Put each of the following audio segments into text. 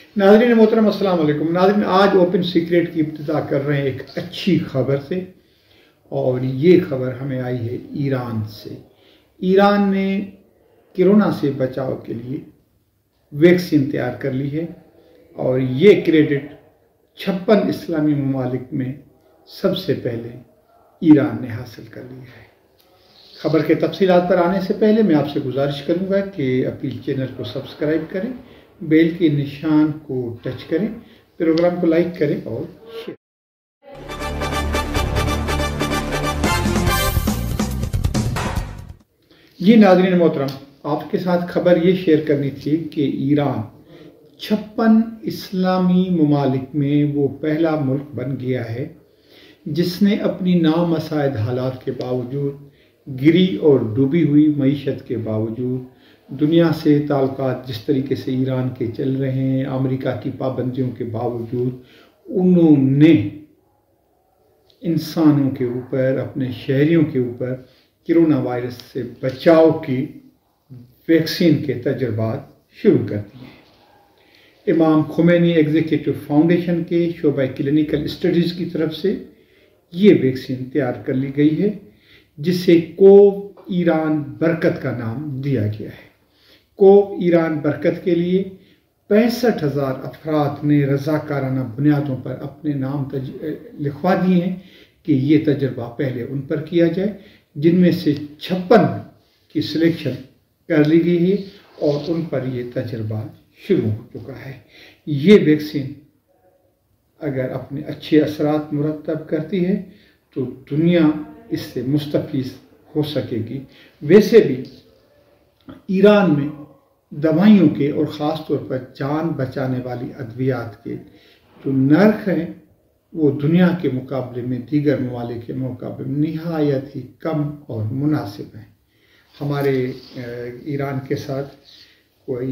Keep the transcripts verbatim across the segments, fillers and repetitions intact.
नाज़रीन मोहतरम अस्सलाम वालेकुम। नाज़रीन आज ओपन सीक्रेट की इब्तिदा कर रहे हैं एक अच्छी खबर से, और ये खबर हमें आई है ईरान से। ईरान ने कोरोना से बचाव के लिए वैक्सीन तैयार कर ली है, और ये क्रेडिट छप्पन इस्लामी ममालिक में सबसे पहले ईरान ने हासिल कर लिया है। खबर के तफसीलात पर आने से पहले मैं आपसे गुजारिश करूंगा कि अपील चैनल को सब्सक्राइब करें, बेल के निशान को टच करें, प्रोग्राम को लाइक करें और शेयर। जी नाज़रीन मोहतरम, आपके साथ खबर ये शेयर करनी थी कि ईरान छप्पन इस्लामी ममालिक में वो पहला मुल्क बन गया है जिसने अपनी नामसाइद हालात के बावजूद, गिरी और डूबी हुई मईशत के बावजूद, दुनिया से ताल्लुकात जिस तरीके से ईरान के चल रहे हैं, अमेरिका की पाबंदियों के बावजूद, उन्होंने इंसानों के ऊपर, अपने शहरियों के ऊपर कोरोना वायरस से बचाव की वैक्सीन के तजुर्बात शुरू कर दिए। इमाम खुमैनी एग्जीक्यूटिव फाउंडेशन के शोबा क्लिनिकल स्टडीज़ की तरफ से ये वैक्सीन तैयार कर ली गई है, जिसे कोव ईरान बरकत का नाम दिया गया है। कोव ईरान बरकत के लिए पैंसठ हज़ार अफराद ने रज़ाकाराना बुनियादों पर अपने नाम लिखवा दिए हैं कि ये तजर्बा पहले उन पर किया जाए, जिनमें से छप्पन की सिलेक्शन कर ली गई है और उन पर ये तजर्बा शुरू हो चुका है। ये वैक्सीन अगर अपने अच्छे असरात मुरतब करती है तो दुनिया इससे मुस्तफीज़ हो सकेगी। वैसे भी ईरान में दवाइयों के और ख़ास तौर पर जान बचाने वाली अद्वियात के जो नर्ख हैं वो दुनिया के मुकाबले में, दीगर ममालिक के मुकाबले में निहायत ही कम और मुनासिब हैं। हमारे ईरान के साथ कोई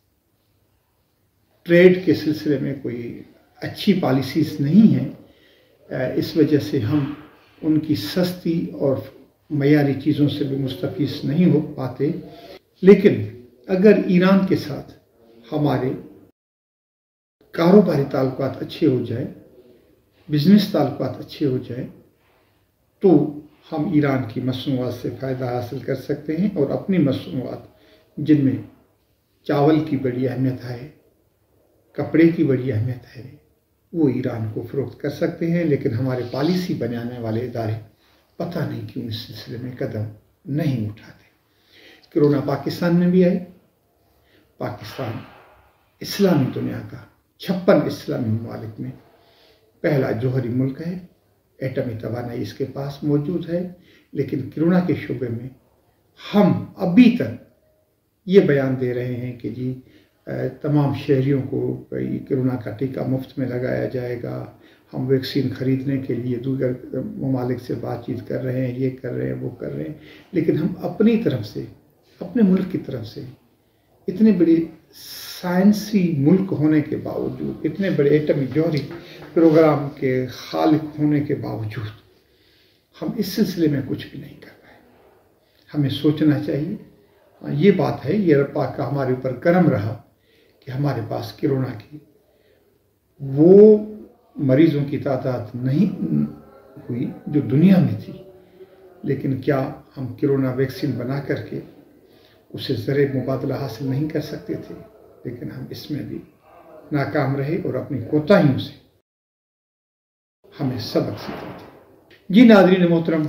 ट्रेड के सिलसिले में कोई अच्छी पॉलिसीज़ नहीं है, इस वजह से हम उनकी सस्ती और मयारी चीज़ों से भी मुस्तफीज़ नहीं हो पाते। लेकिन अगर ईरान के साथ हमारे कारोबारी ताल्लुकात अच्छे हो जाए, बिजनेस ताल्लुकात अच्छे हो जाए, तो हम ईरान की मसनूआत से फ़ायदा हासिल कर सकते हैं और अपनी मसनूआत, जिनमें चावल की बड़ी अहमियत है, कपड़े की बड़ी अहमियत है, वो ईरान को फ़रोख्त कर सकते हैं। लेकिन हमारे पॉलिसी बनाने वाले इदारे पता नहीं क्यों इस सिलसिले में कदम नहीं उठाते। कोरोना पाकिस्तान में भी आए। पाकिस्तान इस्लामी दुनिया का छप्पन इस्लामी ममालिक में पहला जोहरी मुल्क है, एटमी तवानाई इसके पास मौजूद है। लेकिन कोरोना के शुबे में हम अभी तक ये बयान दे रहे हैं कि जी तमाम शहरियों को कोरोना का टीका मुफ्त में लगाया जाएगा, हम वैक्सीन ख़रीदने के लिए दूसरे ममालिक से बातचीत कर रहे हैं, ये कर रहे हैं, वो कर रहे हैं। लेकिन हम अपनी तरफ से, अपने मुल्क की तरफ से, इतने बड़े साइंसी मुल्क होने के बावजूद, इतने बड़े एटमी जौहरी प्रोग्राम के खालिक होने के बावजूद, हम इस सिलसिले में कुछ भी नहीं कर रहे। हमें सोचना चाहिए। ये बात है, ये रब पाक का हमारे ऊपर करम रहा कि हमारे पास कोरोना की वो मरीज़ों की तादाद नहीं हुई जो दुनिया में थी। लेकिन क्या हम कोरोना वैक्सीन बना करके उसे ज़रे मुबादला हासिल नहीं कर सकते थे? लेकिन हम इसमें भी नाकाम रहे और अपनी कोताहियों से हमें सबक सीखना था। जी नाज़रीन मोहतरम,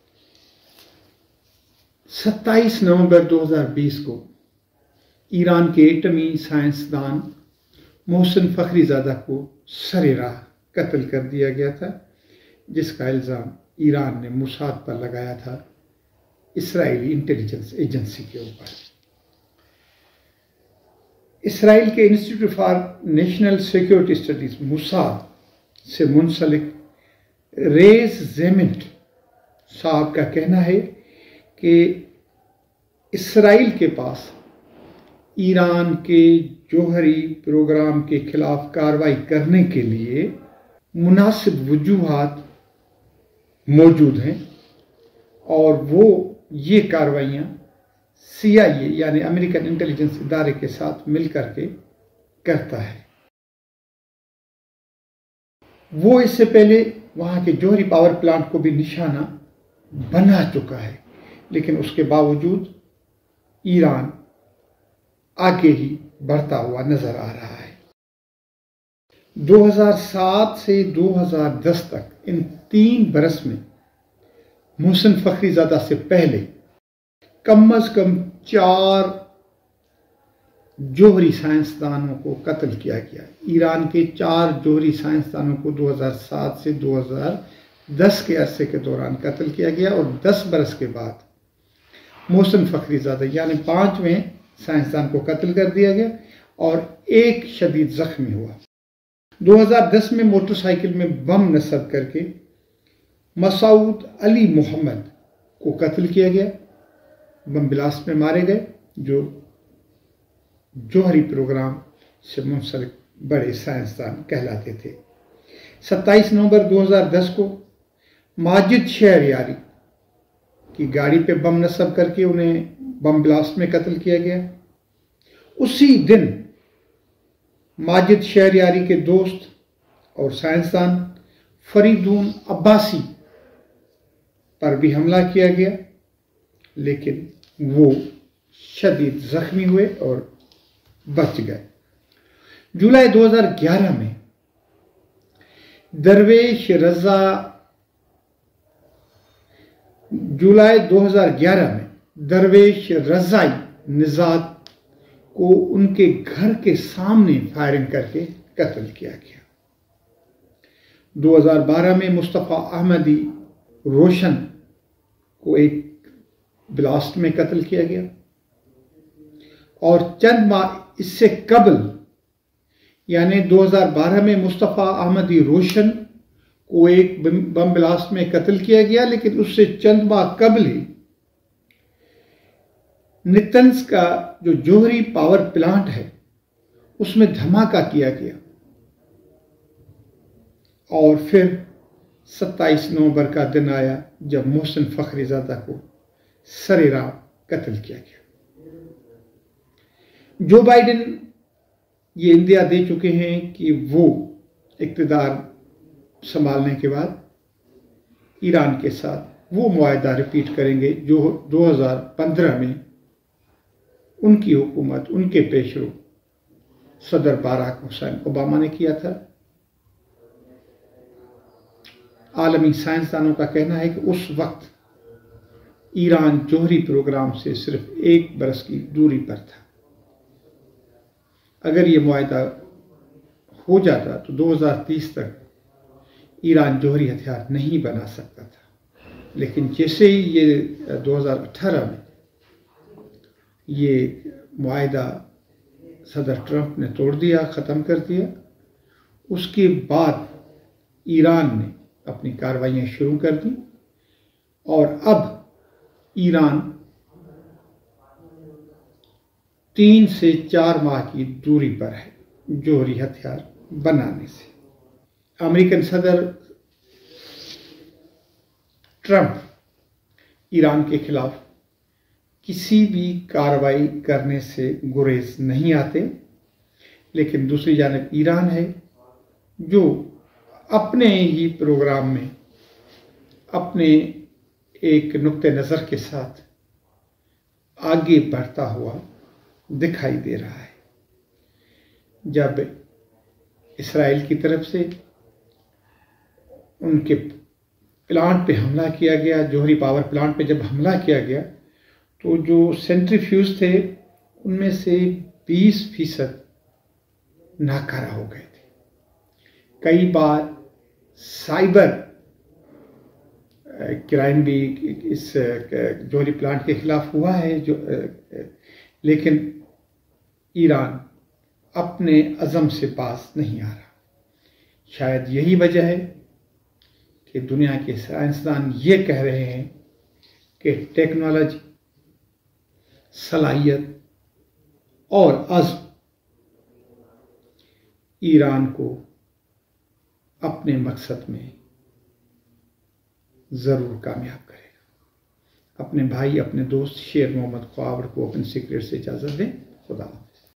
सत्ताईस नवंबर दो हज़ार बीस को ईरान के एटमी साइंसदान मोहसिन फ़खरीज़ादा को सरेराह कत्ल कर दिया गया था, जिसका इल्ज़ाम ईरान ने मोसाद पर लगाया था, इसराइली इंटेलिजेंस एजेंसी के ऊपर। इसराइल के institute for national security studies Mossad से मुंसलिक रेज जेमिंट साहब का कहना है कि इसराइल के पास ईरान के जौहरी प्रोग्राम के खिलाफ कार्रवाई करने के लिए मुनासिब वजूहात मौजूद हैं, और वो ये कार्रवाइयाँ सी आई ए यानी अमेरिकन इंटेलिजेंस इदारे के साथ मिल करके करता है। وہ اس سے پہلے وہاں کے جوہری پاور پلانٹ کو بھی نشانہ بنا چکا ہے، لیکن اس کے باوجود ایران آگے ہی بڑھتا ہوا نظر آ رہا ہے۔ دو ہزار سات سے دو ہزار دس تک ان تین برس میں محسن فخری زادہ سے پہلے کم از کم چار جوہری سائنسدانوں کو قتل کیا گیا۔ ایران کے چار جوہری سائنسدانوں کو دو ہزار سات سے دو ہزار دس کے عرصے کے دوران قتل کیا گیا، اور دس برس کے بعد محسن فخری زادہ یعنی پانچویں سائنسدان کو قتل کر دیا گیا اور ایک شدید زخمی ہوا۔ دو ہزار دس میں موٹر سائیکل میں بم نصب کر کے مسعود علی محمد کو قتل کیا گیا، بم بلاسٹ میں مارے گئے، جو جوہری پروگرام سے منسلک بڑے سائنسدان کہلاتے تھے۔ ستائیس نومبر دو ہزار دس کو ماجد شہریاری کی گاڑی پہ بم نصب کر کے انہیں بم بلاسٹ میں قتل کیا گیا۔ اسی دن ماجد شہریاری کے دوست اور سائنسدان فریدون عباسی پر بھی حملہ کیا گیا، لیکن وہ شدید زخمی ہوئے اور بچ گئے۔ جولائی دو ہزار گیارہ میں درویش رضا جولائی دو ہزار گیارہ میں درویش رضائی نژاد کو ان کے گھر کے سامنے فائرنگ کر کے قتل کیا گیا۔ دو ہزار بارہ میں مصطفیٰ احمدی روشن کو ایک بلاسٹ میں قتل کیا گیا، اور چند ماہ اس سے قبل یعنی دو ہزار بارہ میں مصطفیٰ احمدی روشن کو ایک بم بلاسٹ میں قتل کیا گیا، لیکن اس سے چند ماہ قبل ہی نتنز کا جو جوہری پاور پلانٹ ہے اس میں دھماکہ کیا گیا، اور پھر ستائیس نومبر کا دن آیا جب محسن فخری زادہ کو سرِ راہ قتل کیا گیا۔ جو بائیڈن یہ اندیا دے چکے ہیں کہ وہ اقتدار سنبھالنے کے بعد ایران کے ساتھ وہ معاہدہ ریپیٹ کریں گے جو دو ہزار پندرہ میں ان کی حکومت، ان کے پیشرو صدر باراک حسین اوباما نے کیا تھا۔ عالمی سائنسدانوں کا کہنا ہے کہ اس وقت ایران جوہری پروگرام سے صرف ایک برس کی دوری پر تھا۔ اگر یہ معاہدہ ہو جاتا تو دو ہزار تیس تک ایران جوہری ہتھیار نہیں بنا سکتا تھا، لیکن جیسے ہی یہ دو ہزار اٹھارہ میں یہ معاہدہ صدر ٹرمپ نے توڑ دیا، ختم کر دیا، اس کے بعد ایران نے اپنی کارروائیاں شروع کر دیں، اور اب ایران تین سے چار ماہ کی دوری پر ہے جوہری ہتھیار بنانے سے۔ امریکن صدر ٹرمپ ایران کے خلاف کسی بھی کارروائی کرنے سے گریز نہیں آتے، لیکن دوسری جانب ایران ہے جو اپنے ہی پروگرام میں اپنے ایک نقطہ نظر کے ساتھ آگے بڑھتا ہوا دکھائی دے رہا ہے۔ جب اسرائیل کی طرف سے ان کے پلانٹ پہ حملہ کیا گیا، جوہری پاور پلانٹ پہ جب حملہ کیا گیا تو جو سینٹریفیوج تھے ان میں سے بیس فیصد ناکارہ ہو گئے تھے۔ کئی بار سائبر کرائم بھی اس جوہری پلانٹ کے خلاف ہوا ہے، جو لیکن ایران اپنے عزم سے باز نہیں آ رہا۔ شاید یہی وجہ ہے کہ دنیا کے سائنسدان یہ کہہ رہے ہیں کہ ٹیکنالوجی، صلاحیت اور عزم ایران کو اپنے مقصد میں ضرور کامیاب کرے گا۔ اپنے بھائی، اپنے دوست شیر محمد خواور کو اوپن سیکرٹ سے اجازت دیں۔ خدا حافظ۔